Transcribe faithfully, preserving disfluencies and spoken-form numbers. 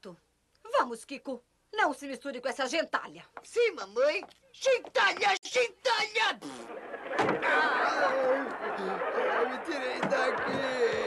Certo. Vamos, Kiko. Não se misture com essa gentalha. Sim, mamãe. Gentalha, gentalha! Ah, me tirei daqui.